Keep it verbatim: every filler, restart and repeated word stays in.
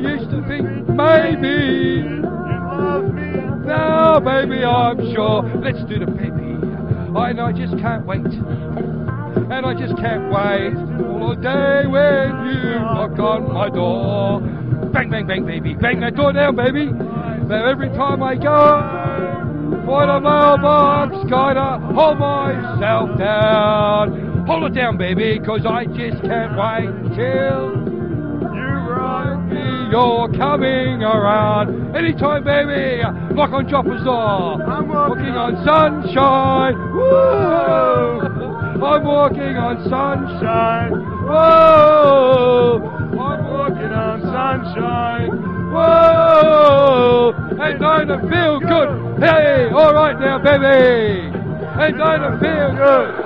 used to think maybe now, baby, I'm sure. Let's do the baby. And I just can't wait. And I just can't wait all the day when you knock on my door. Bang, bang, bang, baby. Bang that door down, baby. But every time I go for the mailbox, gotta hold myself down. Hold it down, baby, cause I just can't wait until you're coming around. Anytime, baby, knock on Chopper's door. I'm walking on sunshine. Woo! I'm walking on sunshine. Whoa! I'm walking on sunshine. Whoa! And don't it feel good? Hey, all right now, baby. And don't it feel good?